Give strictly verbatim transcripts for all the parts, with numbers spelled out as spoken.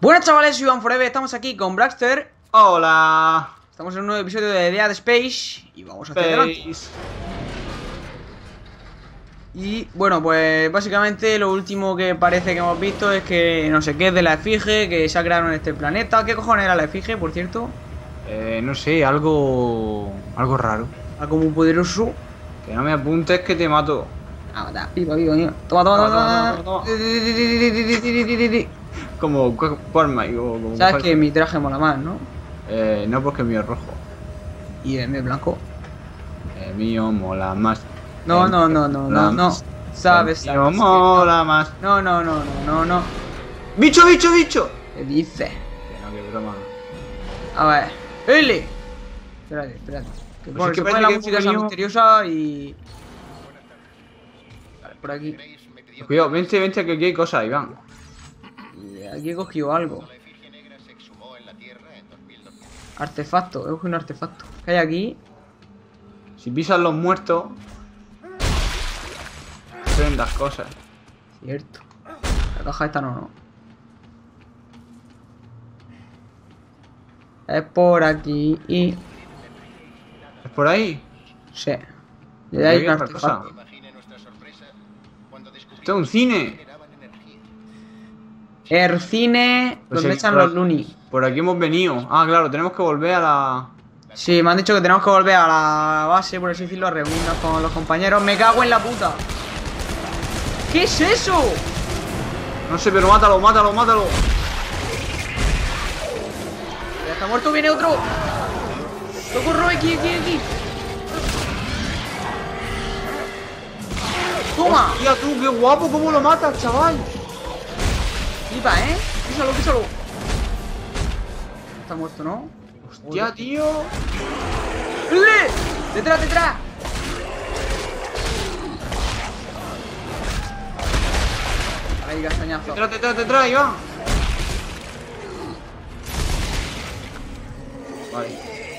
Buenas chavales, soy Iván Forever, estamos aquí con Braxter. Hola. Estamos en un nuevo episodio de Dead Space y vamos hacia adelante. Y bueno, pues básicamente lo último que parece que hemos visto es que no sé qué es de la Esfinge, que se ha creado en este planeta. ¿Qué cojones era la Esfinge, por cierto? Eh, no sé, algo... algo raro. Algo muy poderoso. Que no me apuntes que te mato. Ah, da, viva, viva, viva. Toma, toma, toma, toma. Como Quarmai o como... Sabes que mi traje mola más, ¿no? Eh, no, porque el mío es rojo. Y el mío es blanco. El mío mola más. No, El no, mío no, no, mola no, no. más. Sabes, El mío sabes. mola más. No, no, no, no, no, no. ¡Bicho, bicho, bicho! ¿Qué dices? Que no, que broma. A ver. ¡Eli! Espérate, espérate. Que Pues pone, es que se parece pone la que música hemos esa venido- misteriosa y... Vale, por aquí. Cuidado, vente, vente, que aquí hay cosas, Iván. Y aquí he cogido algo. Artefacto, he cogido un artefacto. ¿Qué hay aquí? Si pisas los muertos... suelen las cosas. Cierto. La caja esta no, no. Es por aquí y... ¿Es por ahí? Sí. Y Aquí hay hay un otra cosa. artefacto. Esto es un cine. Ercine, Pues donde sí, están por los aquí- Looney. Por aquí hemos venido. Ah, claro, tenemos que volver a la... Sí, me han dicho que tenemos que volver a la base, por así decirlo, a reunirnos con los compañeros. ¡Me cago en la puta! ¿Qué es eso? No sé, pero mátalo, mátalo, mátalo. Ya está muerto, viene otro. ¡Socorro! Aquí, aquí, aquí. ¡Toma! Hostia, tú, qué guapo, cómo lo matas, chaval. Flipa, ¿eh? Písalo, písalo. Está muerto, ¿no? Hostia, tío. ¡Le! ¡Detrás, detrás! Ahí, castañazo. Detrás, detrás, detrás, Iván. Vale.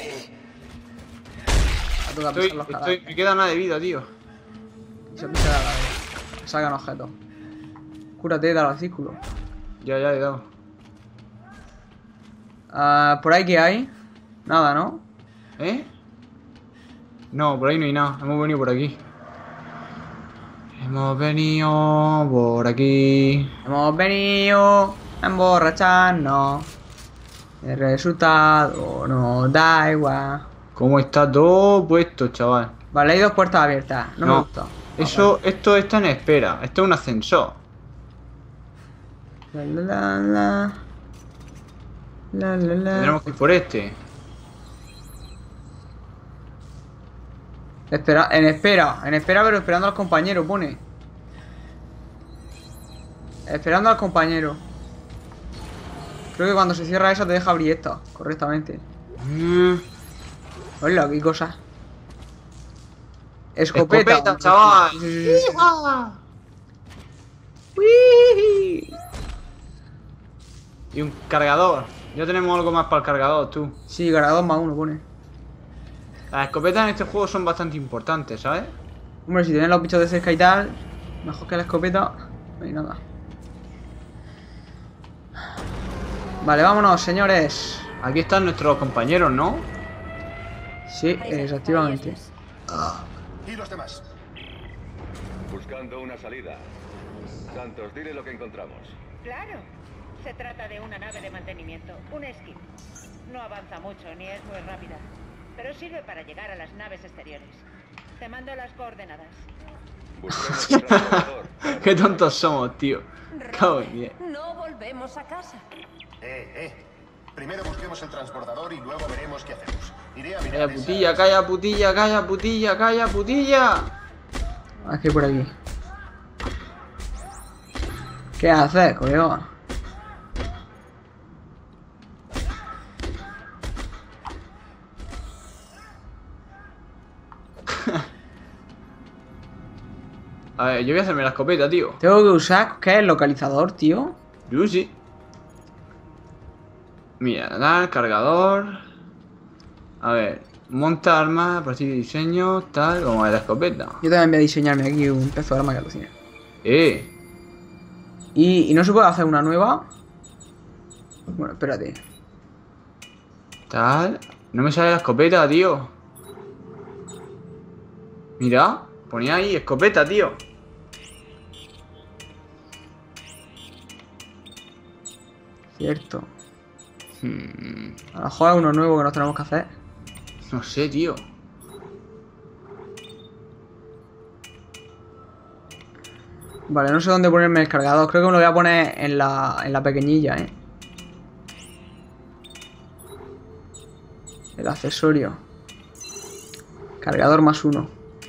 A tocar Estoy, pisar los estoy, cadáveres. me queda nada de vida, tío. Se pisa la cabeza. Que salgan objetos. Cúrate, dale al círculo. Ya, ya he dado. Ah, ¿por ahí qué hay? Nada, ¿no? ¿Eh? No, por ahí no hay nada. Hemos venido por aquí. Hemos venido por aquí. Hemos venido a emborracharnos. El resultado nos da igual. ¿Cómo está todo puesto, chaval? Vale, hay dos puertas abiertas. No, me No. gusta. Eso, esto está en espera. Esto es un ascensor. La, la, la, la. La, la, la. Tendremos que ir por este. Espera, en espera, en espera, pero esperando al compañero, pone. Esperando al compañero. Creo que cuando se cierra esa te deja abrir esta, correctamente. Mm. Hola, qué cosa. Escopeta. Escopeta, chaval. Sí, sí, sí, sí. Uiii. Y un cargador. Ya tenemos algo más para el cargador, tú. Sí, cargador más uno pone. Las escopetas en este juego son bastante importantes, ¿sabes? Hombre, si tienes los bichos de cerca y tal, mejor que la escopeta. No hay nada. Vale, vámonos, señores. Aquí están nuestros compañeros, ¿no? Sí, exactamente. ¿Y los demás? Buscando una salida. Santos, dile lo que encontramos. Claro. Se trata de una nave de mantenimiento, un esquí. No avanza mucho ni es muy rápida, pero sirve para llegar a las naves exteriores. Te mando las coordenadas. Busquemos un transportador. Qué tontos somos, tío. Cago en diez. No volvemos a casa. Eh, eh. Primero busquemos el transbordador y luego veremos qué hacemos. Iré a mirar Calla esa- putilla, calla putilla, calla putilla, calla putilla. Aquí por aquí. ¿Qué haces, colega? A ver, yo voy a hacerme la escopeta, tío. Tengo que usar, ¿qué es el localizador, tío? Yo sí. Mira, dar, cargador. A ver, monta armas, a partir de diseño, tal, como de la escopeta. Yo también voy a diseñarme aquí un pedazo de arma que alucina. Eh. ¿Y, ¿Y no se puede hacer una nueva? Bueno, espérate. Tal. No me sale la escopeta, tío. Mira, ponía ahí escopeta, tío. Cierto. Hmm, A lo mejor es uno nuevo que nos tenemos que hacer. no sé, tío. Vale, no sé dónde ponerme el cargador. Creo que me lo voy a poner en la, en la pequeñilla, eh. El accesorio. Cargador más uno.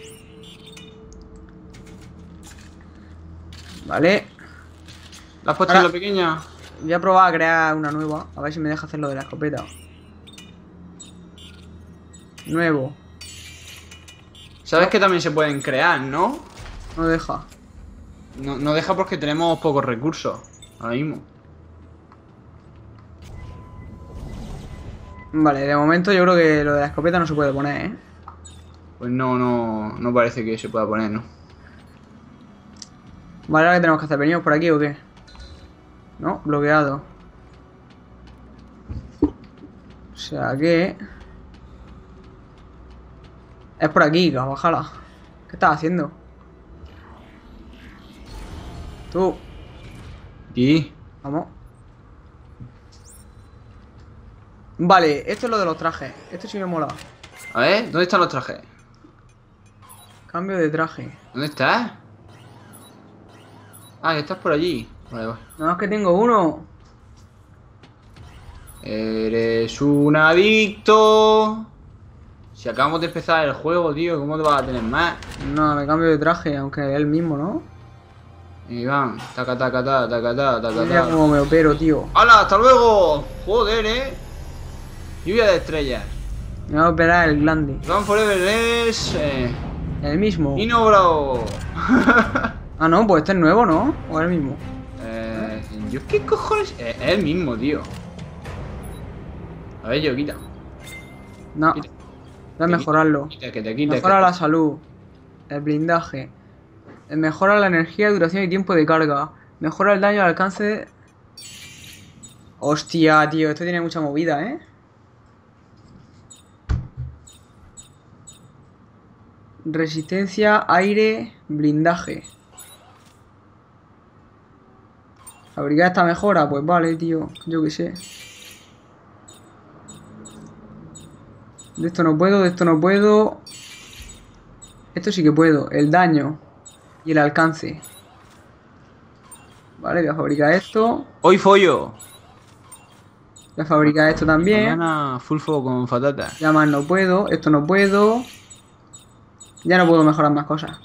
Vale. ¿La has puesto Ahora- en la pequeña? Voy a probar a crear una nueva. A ver si me deja hacer lo de la escopeta. Nuevo. Sabes que también se pueden crear, ¿no? No deja. No, no deja porque tenemos pocos recursos. Ahora mismo. Vale, de momento yo creo que lo de la escopeta no se puede poner, ¿eh? Pues no, no, no parece que se pueda poner, ¿no? Vale, ahora que tenemos que hacer. ¿Venimos por aquí o qué? No, bloqueado. O sea que... Es por aquí, bájala. ¿Qué estás haciendo? Tú, Y... vamos. Vale, esto es lo de los trajes. Esto sí me mola. A ver, ¿dónde están los trajes? Cambio de traje. ¿Dónde estás? Ah, que estás por allí. Vale, vale. Nada más que tengo uno. Eres un adicto. Si acabamos de empezar el juego, tío, ¿cómo te vas a tener más? No, me cambio de traje, aunque es el mismo, ¿no? Iván, taca taca taca taca taca taca Mira taca. cómo me opero, tío. ¡Hala! ¡Hasta luego! Joder, eh. Lluvia de estrellas. Me va a operar el glande. Iván Forever es. Eh, El mismo. Nino Bravo. Ah, no, pues este es nuevo, ¿no? O es el mismo. eh, ¿Yo qué cojones? Eh, es el mismo, tío. A ver, yo quita. No. Quita. Voy a mejorarlo. Quita, que te quita. Mejora que la te- salud. El blindaje. Eh, Mejora la energía, duración y tiempo de carga. Mejora el daño al alcance. Hostia, tío, esto tiene mucha movida, ¿eh? Resistencia, aire, blindaje. Fabricar esta mejora, pues vale, tío. Yo qué sé. De esto no puedo, de esto no puedo. Esto sí que puedo. El daño y el alcance. Vale, voy a fabricar esto. Hoy follo. Voy a fabricar esto también. Mañana full fuego con fatata. Ya más no puedo. Esto no puedo. Ya no puedo mejorar más cosas.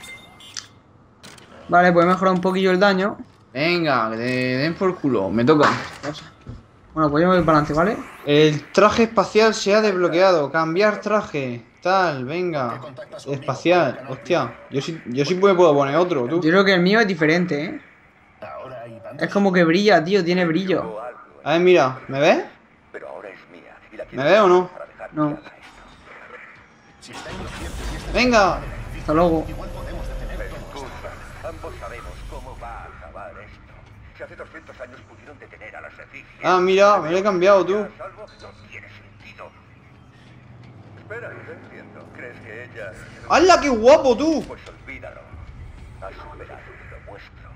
Vale, pues he mejorado un poquillo el daño. Venga, que te den por culo. Me toca. Bueno, pues yo me voy para adelante, ¿vale? El traje espacial se ha desbloqueado. Cambiar traje. Tal, venga. Espacial. Hostia. Yo sí, yo sí me puedo poner otro, tú. Yo creo que el mío es diferente, ¿eh? Ahora Iván. Es como que brilla, tío, tiene brillo. A ver, mira. ¿Me ves? Pero ahora es mía y la ¿Me ves o no? para dejar No. tirada esto. Si está en lo cierto y este Venga. Hasta luego. igual podemos detener todo esto. Escucha, ambos sabemos cómo va a acabar esto. Si hace doscientos años pudieron detener a las efigies. Ah, mira, me lo he cambiado, tú. ¿A salvo? No tiene sentido. Espera, no entiendo. ¿Crees que ella...? ¡Hala, qué guapo, tú! Pues olvídalo. Has superado lo vuestro.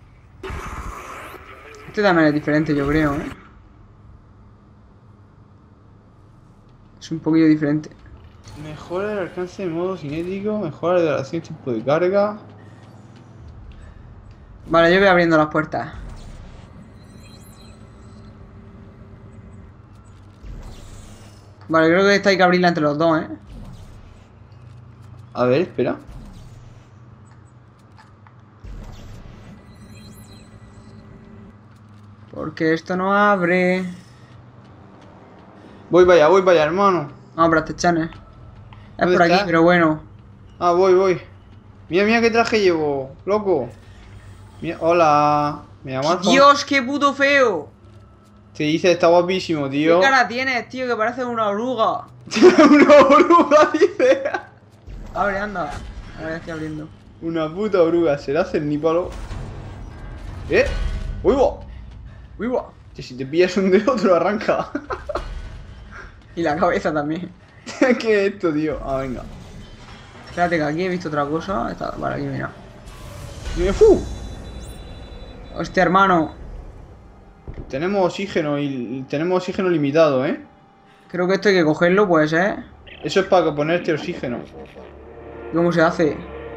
Este también es diferente, yo creo, ¿eh? Es un poquillo diferente. Mejora el alcance de modo cinético. Mejora la duración y tiempo de carga. Vale, yo voy abriendo las puertas. Vale, creo que esta hay que abrirla entre los dos, ¿eh? A ver, espera. Porque esto no abre. Voy para allá, voy para allá, hermano. No, pero este channel. Es ¿Dónde por aquí, está? pero bueno. Ah, voy, voy. Mira, mira qué traje llevo, loco. Mira, hola. Me llamo Alfonso. ¡Dios, qué puto feo! Te dice, está guapísimo, tío. ¿Qué cara tienes, tío? Que parece una oruga. Una oruga, dice. Abre, anda. A ver, estoy abriendo. Una puta oruga, será cernípalo. ¿Eh? ¡Uy, va! Uy, va. Que si te pillas un dedo, te lo arranca. Y la cabeza también. ¿Qué es esto, tío? Ah, venga. Espérate que aquí he visto otra cosa. Está... Vale, aquí mira. Dime, ¡fu! Hostia, hermano. Tenemos oxígeno y tenemos oxígeno limitado, ¿eh? Creo que esto hay que cogerlo, puede ser. Eso es para ponerte oxígeno. ¿Cómo se hace?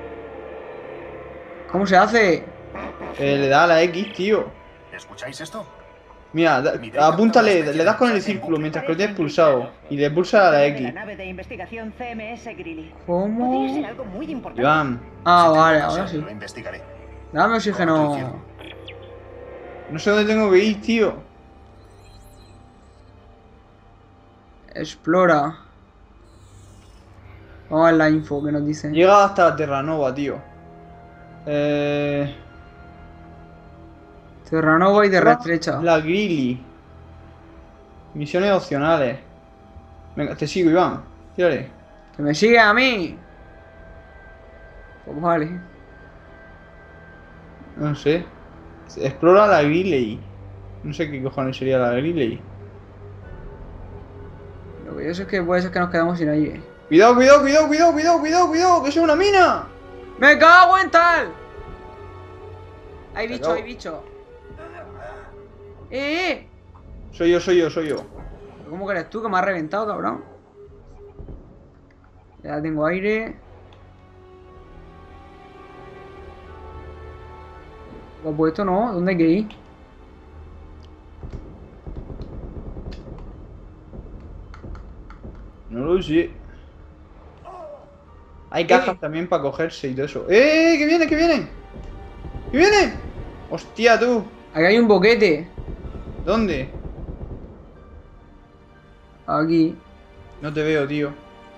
¿Cómo se hace? Eh, le da a la X, tío. ¿Escucháis esto? Mira, da- apúntale, le das con el círculo mientras que lo tienes pulsado. Y le pulsa a la La X. nave de investigación C M S Greely. ¿Cómo? Podría ser algo muy importante. Iván, Ah, Si vale, tengo que ahora ser, sí. Lo investigaré. Dame oxígeno. no sé dónde tengo que ir, tío. Explora. Vamos a ver la info que nos dicen. Llega hasta la Terranova, tío. Eh... Terranova y Tierra Estrecha. La Greely. Misiones opcionales. Venga, te sigo, Iván. Tírale. Que me sigue a mí. Pues vale. No sé. Explora la Greely. No sé qué cojones sería la Greely. Lo que yo sé es que puede ser que nos quedamos sin aire. Cuidado, cuidado, cuidado, cuidado, cuidado, cuidado, cuidado, que eso es una mina. ¡Me cago en tal! Hay bicho, acabo. hay bicho. ¡Eh, eh! Soy yo, soy yo, soy yo. ¿Cómo que eres tú que me has reventado, cabrón? Ya tengo aire. Lo he puesto, ¿no? ¿Dónde hay que ir? No lo sé. Hay cajas Eh. también para cogerse y todo eso. ¡Eh! ¡Que viene, que viene! ¡Que viene! ¡Hostia, tú! Aquí hay un boquete. ¿Dónde? Aquí. No te veo, tío.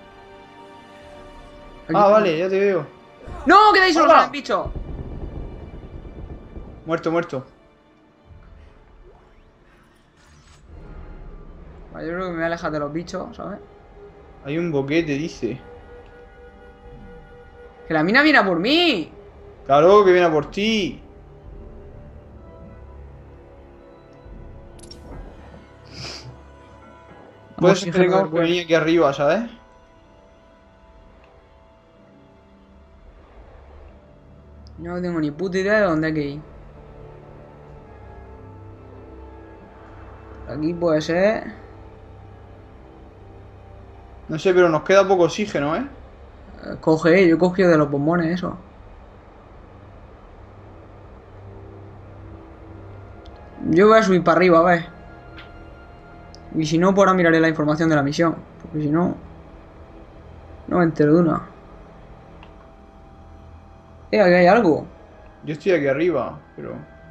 Aquí. Ah, vale, ya te veo. ¡No! ¡Quedáis solos ¡Hola! con el bicho! Muerto, muerto. Vale, yo creo que me voy a alejar de los bichos, ¿sabes? Hay un boquete, dice. ¡Que la mina viene a por mí! Claro, que viene a por ti. Puede Vamos, ser que hija, tengamos a que ver, venir aquí arriba, ¿sabes? No tengo ni puta idea de dónde hay que ir. Aquí puede ser. No sé, pero nos queda poco oxígeno, ¿eh? Eh, Coge, yo he cogido de los bombones eso. Yo voy a subir para arriba, a ver. Y si no, pues ahora miraré la información de la misión. Porque si no... No me entero de una. Eh, aquí hay algo. Yo estoy aquí arriba, pero...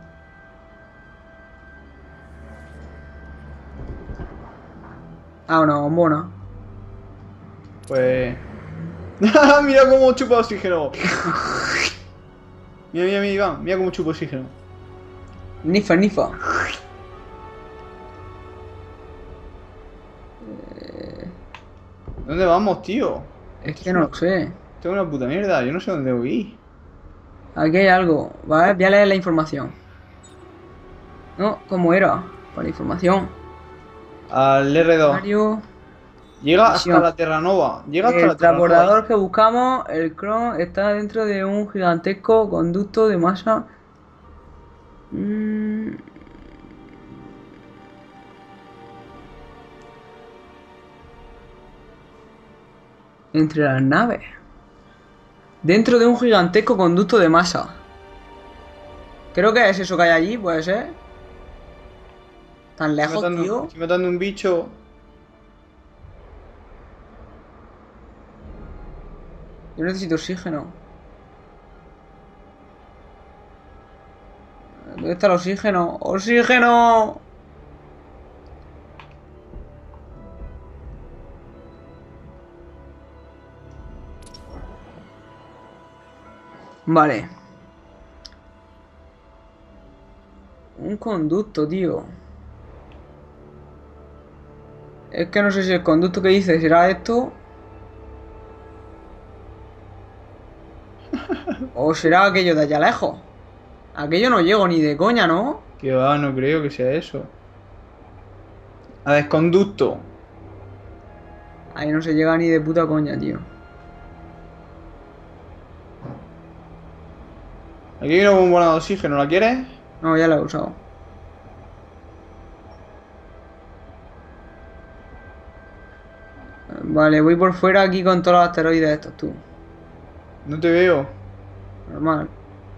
Ah, una bombona. Pues... Mira cómo chupa oxígeno. Mira, mira, mira, Iván. Mira cómo chupa oxígeno. Nifa, nifa. ¿Dónde vamos, tío? Es que no lo sé. Esto es una puta mierda. Yo no sé dónde voy. Aquí hay algo. Vale, voy a leer la información. No, ¿cómo era? Para la información. Al R dos. Mario. Llega Misión. hasta la Terranova. Llega hasta El la Terranova. transbordador que buscamos, el Chrome, está dentro de un gigantesco conducto de masa. Mm. Entre las naves. Dentro de un gigantesco conducto de masa. Creo que es eso que hay allí, puede ser. Tan Estoy lejos, matando, tío. estoy matando un bicho. Yo necesito oxígeno. ¿Dónde está el oxígeno? ¡Oxígeno! Vale. Un conducto, tío. Es que no sé si el conducto que dice será esto. O será aquello de allá lejos. Aquello no llego ni de coña, ¿no? Que va, no creo que sea eso. A ver, conducto. Ahí no se llega ni de puta coña, tío. Aquí hay una bombona de oxígeno, ¿la quieres? No, ya la he usado. Vale, voy por fuera aquí con todos los asteroides estos, tú. No te veo. Normal.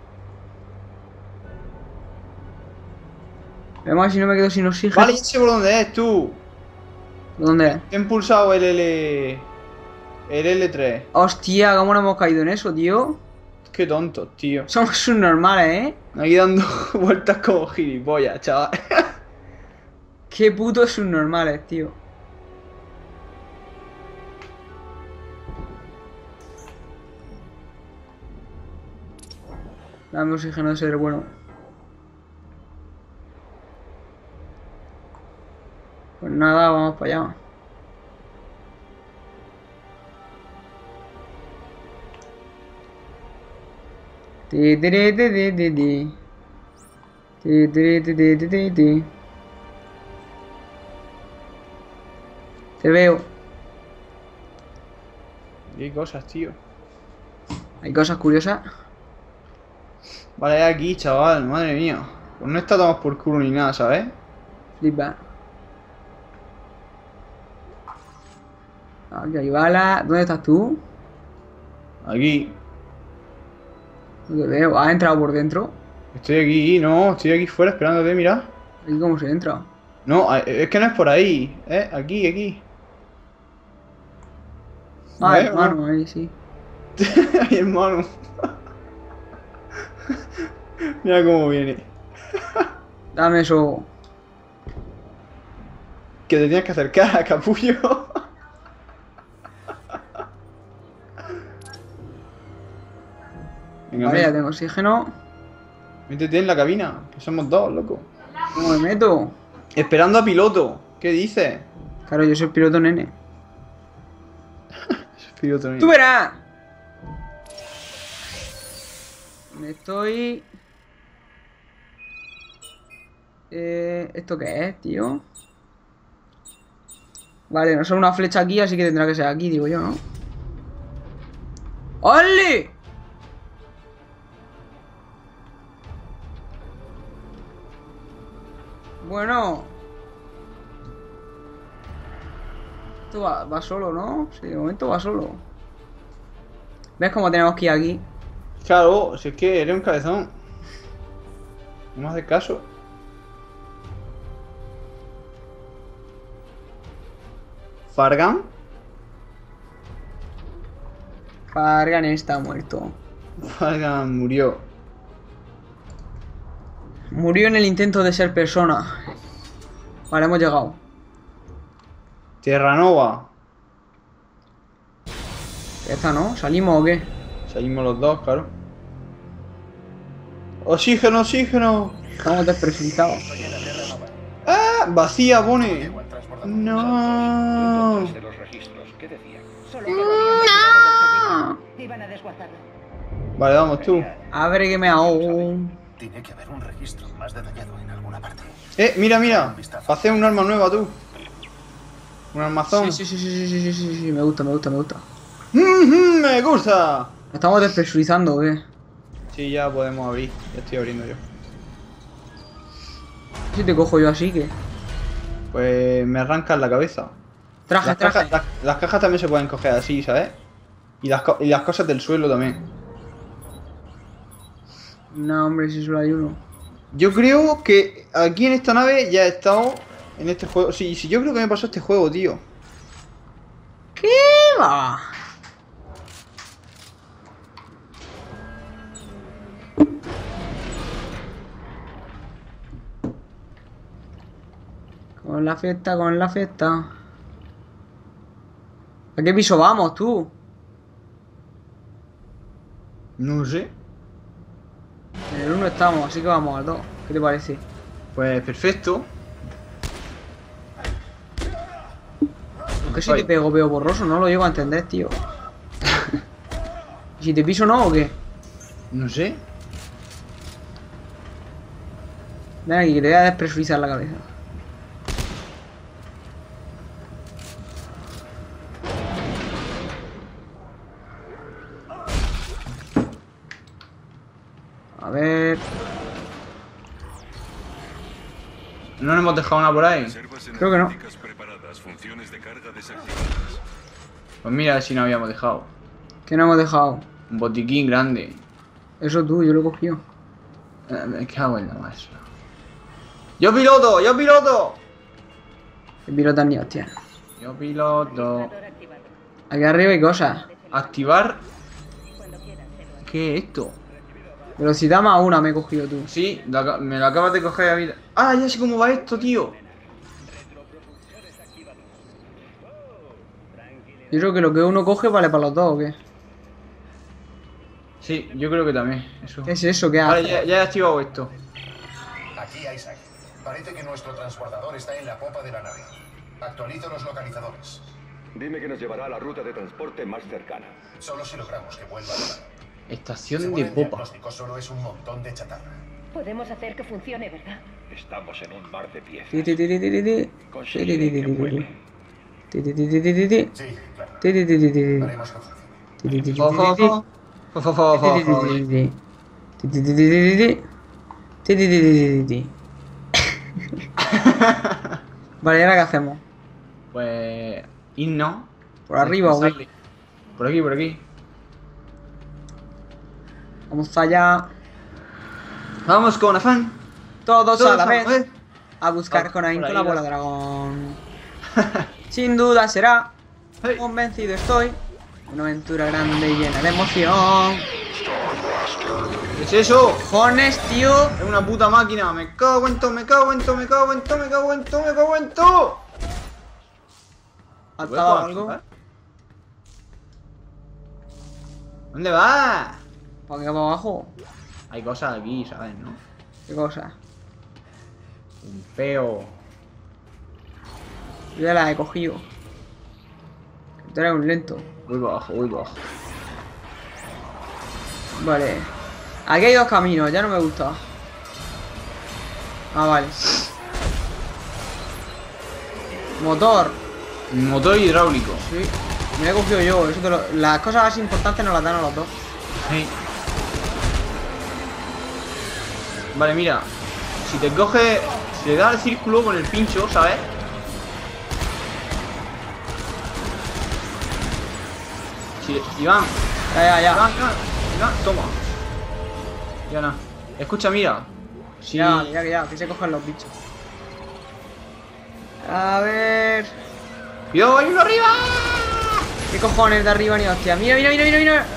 Vamos a ver si no me quedo sin oxígeno. Vale, ya sé por dónde es, tú. ¿Dónde es? He impulsado el L... El L tres. Hostia, ¿cómo no hemos caído en eso, tío? Qué tontos, tío. Somos subnormales, ¿eh? Aquí dando vueltas como gilipollas, chaval. Qué putos subnormales, tío. Dame oxígeno de ser bueno. Pues nada, vamos para allá. Ti, ti, ti, ti, ti, ti, ti. Ti, ti, ti, ti, ti, ti, ti. Te veo. Y hay cosas, tío. Hay cosas curiosas. Vale, aquí, chaval, madre mía. Pues no está tomado por culo ni nada, ¿sabes? Flipa. Aquí hay balas. ¿Dónde estás tú? Aquí. No te veo. ¿Has entrado por dentro? Estoy aquí, no, estoy aquí fuera esperándote, mira. ¿Aquí cómo se entra? No, es que no es por ahí, eh, aquí, aquí. Ah, ¿Ves, hermano, ahí sí. Ahí, hermano. Mira cómo viene. Dame eso. Que te tienes que acercar, capullo. Venga, Vale, ya métete, tengo oxígeno. métete en la cabina, que somos dos, loco. ¿Cómo me meto? Esperando a piloto, ¿qué dices? Claro, yo soy el piloto nene. Piloto, ¡Tú verás! Me estoy... Eh, ¿Esto qué es, tío? Vale, no son una flecha aquí, así que tendrá que ser aquí, digo yo, ¿no? ¡Ole! Bueno. Esto va, va solo, ¿no? Sí, de momento va solo. ¿Ves cómo tenemos que ir aquí? Claro, si es que eres un cabezón. No me haces caso. ¿Fargan? Fargan está muerto. Fargan murió. Murió en el intento de ser persona. Vale, hemos llegado. Terranova. ¿Ya está, no? ¿Salimos o qué? Salimos los dos, claro. Oxígeno, oxígeno. Estamos despresurizados. ¡Ah! Vacía, pone. No. Entonces, los registros, ¿qué decían? Solo quedó bien del servicio. Iban a desguazarlo. Vale, vamos tú. Abre que me ahogo. Tiene que haber un registro más detallado en alguna parte. Eh, mira, mira. Hacer un arma nueva, tú. Un armazón. Sí, sí, sí, sí, sí, sí, sí, sí, sí, me gusta, me gusta, me gusta. Mm-hmm, me gusta. ¿Nos estamos despresurizando o qué? Sí, ya podemos abrir. Ya estoy abriendo yo. Si te cojo yo así, que Pues me arrancan la cabeza. traje, Las traje. cajas, las, las cajas también se pueden coger así, ¿sabes? Y las, co- y las cosas del suelo también. No, hombre, si solo hay uno. Yo creo que aquí en esta nave ya he estado en este juego. Sí, sí, yo creo que me pasó este juego, tío. ¿Qué va? Con la fiesta, con la fiesta. ¿A qué piso vamos, tú? No sé. En el uno estamos, así que vamos al dos. ¿Qué te parece? Pues perfecto. Aunque si te pego veo borroso, no lo llego a entender, tío. ¿Y si te piso no o qué? No sé. Ven aquí, que te voy a despresurizar la cabeza. A ver... ¿No nos hemos dejado una por ahí? Reservas Creo que no. energéticas preparadas, funciones de carga desactivadas. Pues mira si no habíamos dejado. ¿Qué no hemos dejado? Un botiquín grande. Eso tú, yo lo he cogido. Eh, Me cago en la masa. ¡Yo piloto! ¡Yo piloto! El pilota ni hostia. Yo piloto. Motor activado. Aquí arriba hay cosas. Activar. Cuando quieras, Edward. ¿Qué es esto? Velocidad más una me he cogido tú. Sí, lo aca- me lo acabas de coger a mí. ¡Ah, ya sé cómo va esto, tío! Yo creo que lo que uno coge vale para los dos, ¿o qué? Sí, yo creo que también. Eso. ¿Qué es eso? ¿Qué Vale, hace? ya, ya he activado esto. Aquí, Isaac. Parece que nuestro transbordador está en la popa de la nave. Actualizo los localizadores. Dime que nos llevará a la ruta de transporte más cercana. Solo si logramos que vuelva a la nave. Estación Según de el popa. diagnóstico, solo es un montón de chatarra. Podemos hacer que funcione, ¿verdad? Estamos en un mar de piezas. Ti, ti, ti, ti, ti, ti. Ti, ti, Conseguiré ti, que ti, ti, vuele. ti. Ti, ti, ti, ti, ti, ti, ti. Sí, claro. Ti, ti, ti, ti, ti, ti. Haremos que funcione. Ti, ti, ti, ti, Fo, ti, fo, ti. fo. Fo, fo, fo, fo, fo. Ti, ti, ti, ti, ti. Ti, ti, ti, ti, ti, ti. Ti, ti, ti, ti, ti, ti. Vale, ¿y ahora qué hacemos? Pues... irnos. ¿Por arriba o qué? Por aquí, por aquí. Vamos allá. Vamos con afán. Todos a la Todos vez. A buscar Ah, con ahínco por ahí la va. bola dragón. Sin duda será. Hey. Convencido estoy. Una aventura grande y llena de emoción. ¿Qué es eso? Jones, tío. Es una puta máquina. Me cago en todo, me cago en todo, me cago en todo, me cago en todo, me cago en todo. ¿Ha ¿Puedo estado algo? activar? ¿Dónde vas? ¿Para qué para abajo? Hay cosas aquí, ¿sabes? ¿No? ¿Qué cosa? Un feo. Yo ya la he cogido. Tú eres un lento. Voy bajo, voy bajo. Vale. Aquí hay dos caminos, ya no me gusta. Ah, vale. Motor. Motor hidráulico. Sí. Me lo he cogido yo. Eso te lo- Las cosas más importantes nos las dan a los dos. Sí. Vale, mira. Si te coge... Si le das el círculo con el pincho, ¿sabes? Si, Iván, Ya, ya, ya. Iván, Iván, Iván, toma. Ya nada. Escucha, mira. Si... Ya, ya, ya, que se cojan los bichos. A ver. ¡Cuidado, hay uno arriba! ¿Qué cojones de arriba ni hostia? Mira, mira, mira, mira, mira.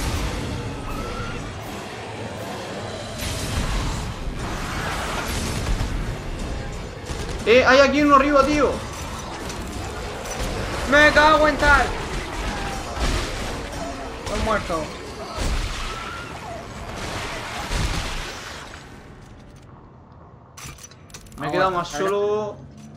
Eh, hay aquí uno arriba, tío. Me cago en tal. Estoy muerto. Me he Ah, quedado bueno, más vale. solo.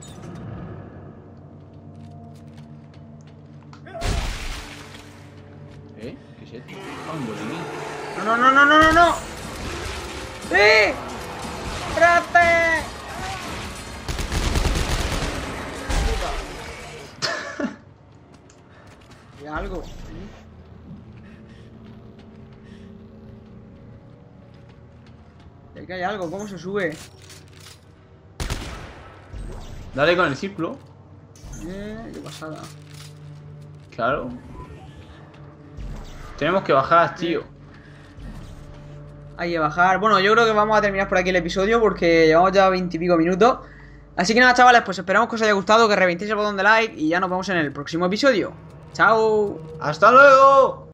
¿Eh? ¿Qué es esto? Ah, un boletín. No, no, no, no, no, no, no. ¡Sí! ¡Espérate! ¿Y algo? ¿De que hay algo? ¿Cómo se sube? Dale con el círculo. Eh, qué pasada. Claro. Tenemos que bajar, tío. Hay que bajar. Bueno, yo creo que vamos a terminar por aquí el episodio porque llevamos ya veintipico minutos. Así que nada, chavales, pues esperamos que os haya gustado, que reventéis el botón de like y ya nos vemos en el próximo episodio. ¡Chao! ¡Hasta luego!